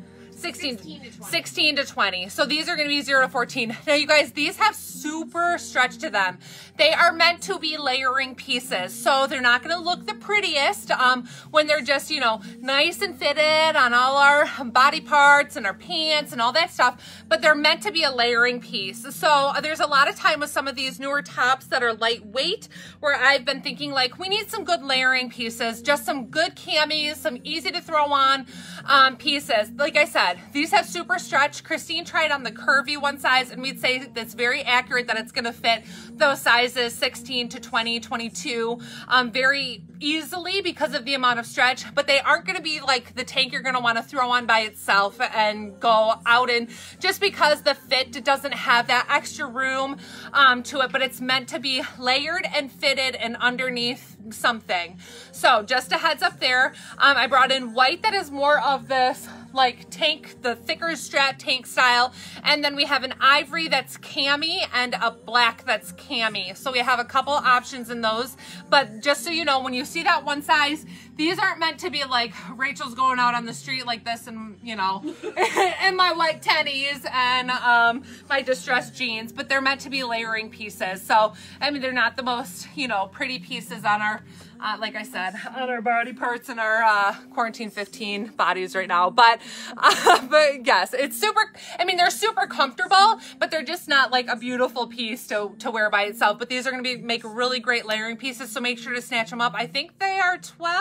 16 to 20. So these are going to be 0 to 14. Now you guys, these have super stretch to them. They are meant to be layering pieces. So they're not going to look the prettiest when they're just, you know, nice and fitted on all our body parts and our pants and all that stuff, but they're meant to be a layering piece. So there's a lot of time with some of these newer tops that are lightweight where I've been thinking like, we need some good layering pieces, just some good camis, some easy to throw on pieces. Like I said, these have super stretch. Christine tried on the curvy one size, and we'd say that's very accurate that it's going to fit those sizes 16 to 20, 22 very easily because of the amount of stretch, but they aren't going to be like the tank you're going to want to throw on by itself and go out in, just because the fit doesn't have that extra room to it, but it's meant to be layered and fitted and underneath something. So just a heads up there. I brought in white that is more of this like tank, the thicker strap tank style, and then we have an ivory that's cami and a black that's cami. So we have a couple options in those, but just so you know, when you see that one size, these aren't meant to be like Rachel's going out on the street like this and, you know, in my white tennies and my distressed jeans, but they're meant to be layering pieces. So, I mean, they're not the most, you know, pretty pieces on our, like I said, on our body parts and our quarantine 15 bodies right now. But yes, it's super, I mean, they're super comfortable, but they're just not like a beautiful piece to wear by itself. But these are going to make really great layering pieces, so make sure to snatch them up. I think they are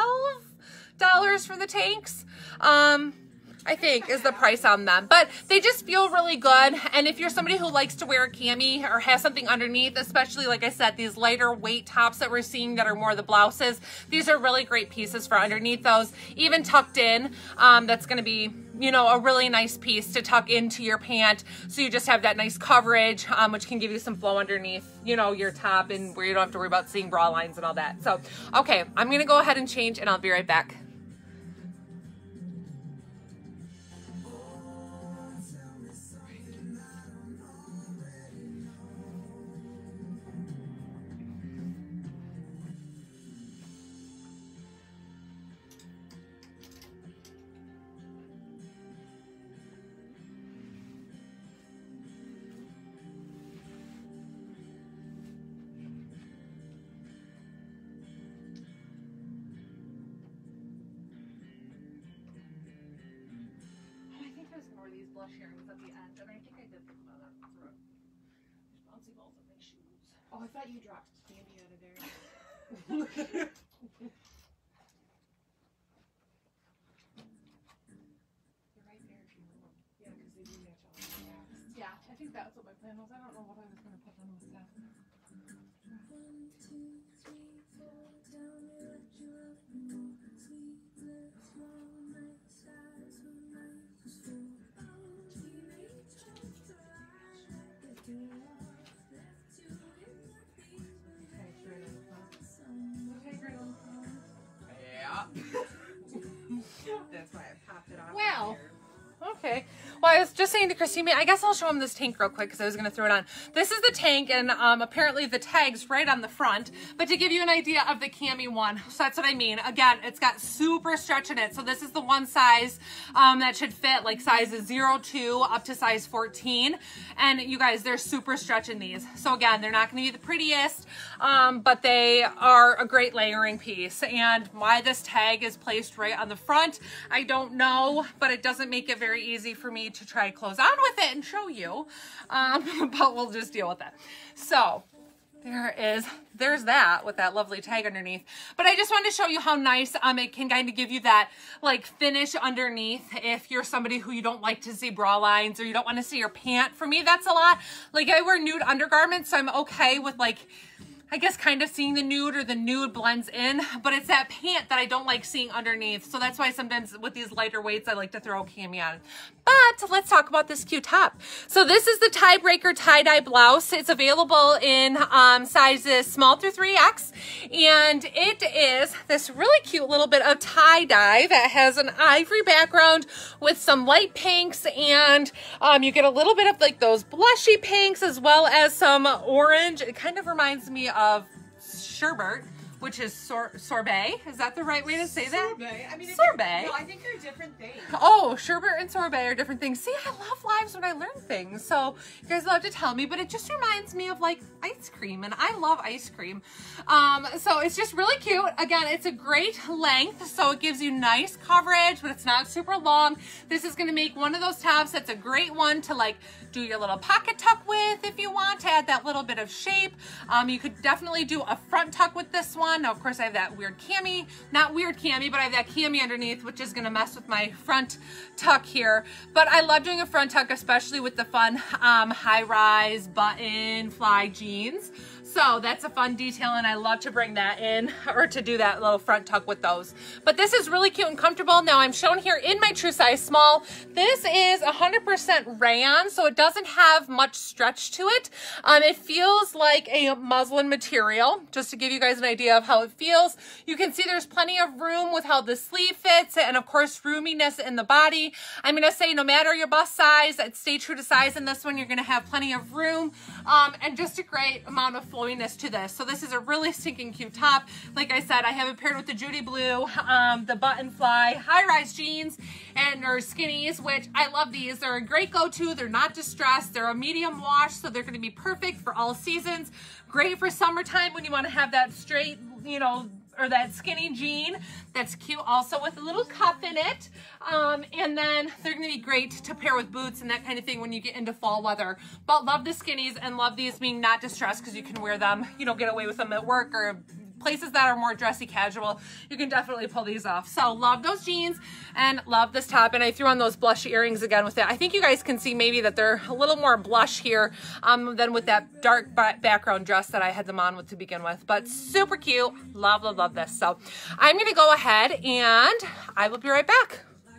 $12 for the tanks. I think is the price on them, but they just feel really good. And if you're somebody who likes to wear a cami or have something underneath, especially like I said, these lighter weight tops that we're seeing that are more the blouses, these are really great pieces for underneath those, even tucked in. That's going to be, you know, a really nice piece to tuck into your pant, so you just have that nice coverage, which can give you some flow underneath, you know, your top, and where you don't have to worry about seeing bra lines and all that. So okay, I'm gonna go ahead and change, and I'll be right back. Blush earrings at the end, and I think I did put them on that throat. There's bouncy balls in my shoes. Oh, I thought you dropped candy out of there. They're right there if you want. Yeah, because they do match all the bags. Yeah, I think that's what my plan was. I don't know what I was going to put them with that. 1, 2, 3, 4, tell me what you love more. Sleepless, small nights, eyes when life was full. Yeah. That's why I popped it off. Well, Okay. Well, I was just saying to Christine, I guess I'll show them this tank real quick because I was going to throw it on. This is the tank, and apparently the tag's right on the front. But to give you an idea of the cami one, so that's what I mean. Again, it's got super stretch in it. So this is the one size that should fit, like sizes 0-2 up to size 14. And you guys, they're super stretch in these. So again, they're not going to be the prettiest, but they are a great layering piece. And why this tag is placed right on the front, I don't know, but it doesn't make it very easy for me to try to close on with it and show you, but we'll just deal with it. So there's that with that lovely tag underneath. But I just wanted to show you how nice it can kind of give you that like finish underneath if you're somebody who you don't like to see bra lines or you don't want to see your pant. For me, that's a lot. Like I wear nude undergarments, so I'm okay with like, I guess kind of seeing the nude or the nude blends in, but it's that pant that I don't like seeing underneath. So that's why sometimes with these lighter weights, I like to throw a cami on. But let's talk about this cute top. So this is the Tiebreaker tie-dye blouse. It's available in sizes small through 3X. And it is this really cute little bit of tie-dye that has an ivory background with some light pinks. And you get a little bit of like those blushy pinks as well as some orange. It kind of reminds me of sherbet, which is sorbet. Is that the right way to say that? Sorbet. I mean, sorbet. No, I think they're different things. Oh, sherbet and sorbet are different things. See, I love lives when I learn things. So you guys love to tell me, but it just reminds me of like ice cream, and I love ice cream. So it's just really cute. Again, it's a great length, so it gives you nice coverage, but it's not super long. This is gonna make one of those tops that's a great one to like do your little pocket tuck with if you want to add that little bit of shape. You could definitely do a front tuck with this one. Now, of course, I have that weird cami, not weird cami, but I have that cami underneath, which is gonna mess with my front tuck here. But I love doing a front tuck, especially with the fun high-rise button fly jeans. So that's a fun detail, and I love to bring that in or to do that little front tuck with those. But this is really cute and comfortable. Now I'm shown here in my true size small. This is 100% rayon, so it doesn't have much stretch to it. It feels like a muslin material, just to give you guys an idea of how it feels. You can see there's plenty of room with how the sleeve fits, and of course roominess in the body. I'm gonna say no matter your bust size, stay true to size in this one. You're gonna have plenty of room and just a great amount of flowiness to this. So this is a really stinking cute top. Like I said, I have it paired with the Judy Blue, the button fly high-rise jeans and or skinnies, which I love these. They're a great go-to. They're not distressed. They're a medium wash, so they're going to be perfect for all seasons. Great for summertime when you want to have that straight, you know, or that skinny jean that's cute also with a little cuff in it. And then they're gonna be great to pair with boots and that kind of thing when you get into fall weather. But love the skinnies and love these being not distressed because you can wear them, you know, get away with them at work or places that are more dressy casual. You can definitely pull these off. So love those jeans and love this top. And I threw on those blush earrings again with it. I think you guys can see maybe that they're a little more blush here than with that dark background dress that I had them on with to begin with. But super cute. Love, love, love this. So I'm going to go ahead and I will be right back.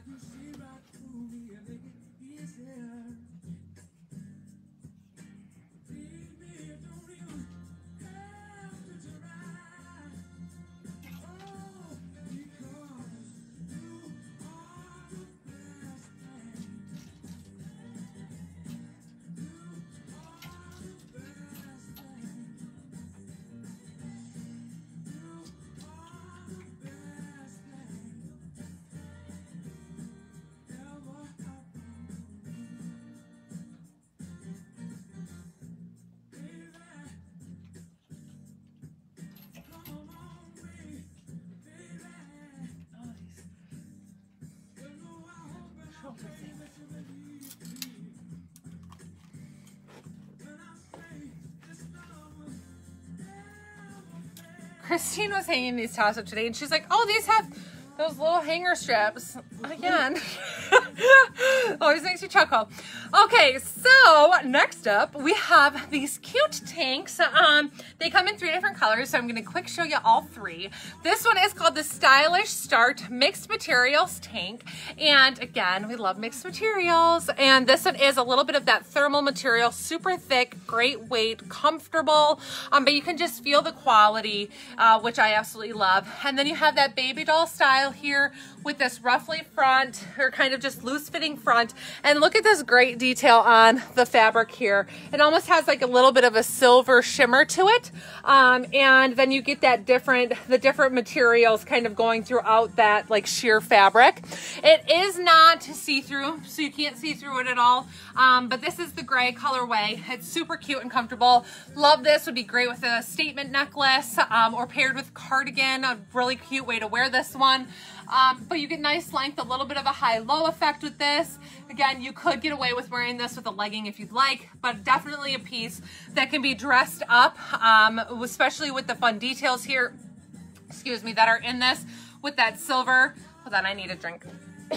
Christine was hanging these tops up today and she's like, oh, these have those little hanger straps. Again, always makes you chuckle. Okay, so next up we have these cute tanks. They come in 3 different colors, so I'm going to quick show you all 3. This one is called the Stylish Start Mixed Materials Tank, and again, we love mixed materials. And this one is a little bit of that thermal material, super thick, great weight, comfortable, but you can just feel the quality, which I absolutely love. And then you have that baby doll style style here with this ruffly front, or kind of just loose fitting front. And look at this great detail on the fabric here. It almost has like a little bit of a silver shimmer to it. And then you get that the different materials kind of going throughout that like sheer fabric. It is not see-through, so you can't see through it at all. But this is the gray colorway. It's super cute and comfortable. Love this. Would be great with a statement necklace, or paired with cardigan. A really cute way to wear this one. But you get nice length, a little bit of a high-low effect with this. Again, you could get away with wearing this with a legging if you'd like, but definitely a piece that can be dressed up, especially with the fun details here, excuse me, that are in this with that silver. Hold on, I need a drink.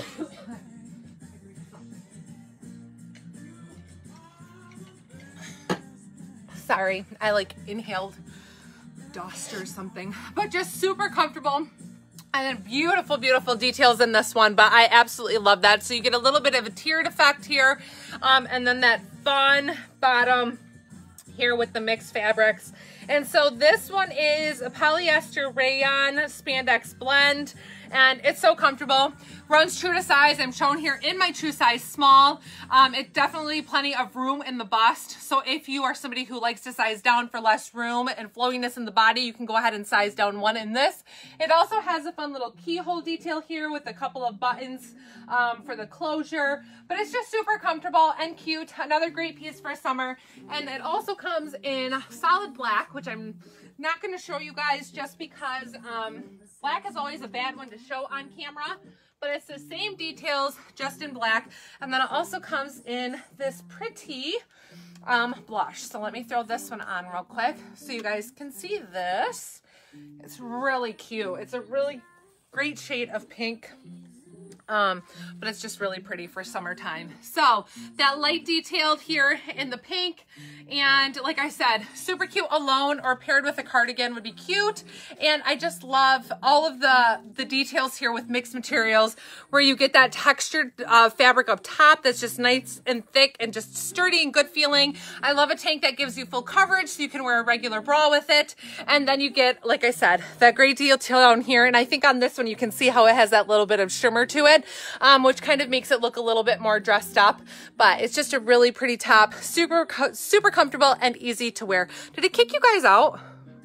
Sorry, I like inhaled dust or something, but just super comfortable. And then beautiful, beautiful details in this one, but I absolutely love that. So you get a little bit of a tiered effect here, and then that fun bottom here with the mixed fabrics. And so this one is a polyester rayon spandex blend, and it's so comfortable. Runs true to size. I'm shown here in my true size small. It's definitely plenty of room in the bust. So if you are somebody who likes to size down for less room and flowiness in the body, you can go ahead and size down one in this. It also has a fun little keyhole detail here with a couple of buttons for the closure, but it's just super comfortable and cute. Another great piece for summer. And it also comes in solid black, which I'm not going to show you guys just because black is always a bad one to show on camera. But it's the same details, just in black. And then it also comes in this pretty blush. So let me throw this one on real quick so you guys can see this. It's really cute. It's a really great shade of pink. But it's just really pretty for summertime. So that light detailed here in the pink, and like I said, super cute alone or paired with a cardigan would be cute. And I just love all of the details here with mixed materials, where you get that textured fabric up top that's just nice and thick and just sturdy and good feeling. I love a tank that gives you full coverage so you can wear a regular bra with it. And then you get, like I said, that great detail down here. And I think on this one you can see how it has that little bit of shimmer to it. Which kind of makes it look a little bit more dressed up, but it's just a really pretty top, super comfortable and easy to wear. Did it kick you guys out?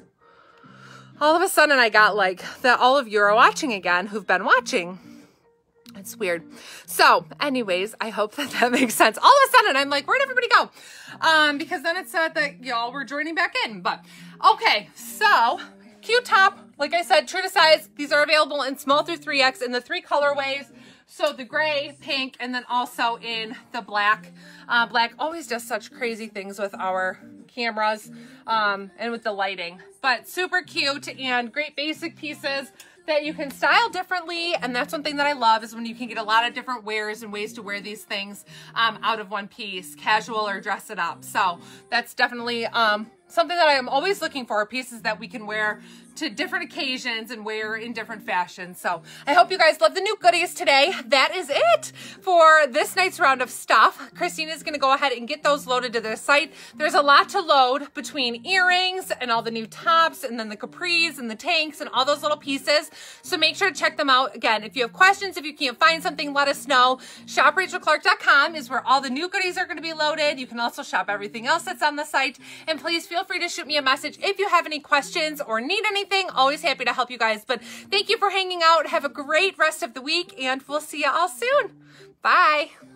All of a sudden I got like that all of you are watching again who've been watching. It's weird. So anyways, I hope that makes sense. All of a sudden I'm like, where'd everybody go? Because then it said that y'all were joining back in, but okay. So cute top, like I said, true to size. These are available in small through 3X in the 3 colorways. So the gray, pink, and then also in the black. Black always does such crazy things with our cameras and with the lighting. But super cute and great basic pieces that you can style differently. And that's one thing that I love, is when you can get a lot of different wears and ways to wear these things out of one piece, casual or dress it up. So that's definitely something that I am always looking for, pieces that we can wear to different occasions and wear in different fashions. So I hope you guys love the new goodies today. That is it for this night's round of stuff. Christine is going to go ahead and get those loaded to the site. There's a lot to load between earrings and all the new tops and then the capris and the tanks and all those little pieces. So make sure to check them out. Again, if you have questions, if you can't find something, let us know. ShopRachelClark.com is where all the new goodies are going to be loaded. You can also shop everything else that's on the site. And please feel free to shoot me a message if you have any questions or need anything. Always happy to help you guys. But thank you for hanging out. Have a great rest of the week, and we'll see you all soon. Bye.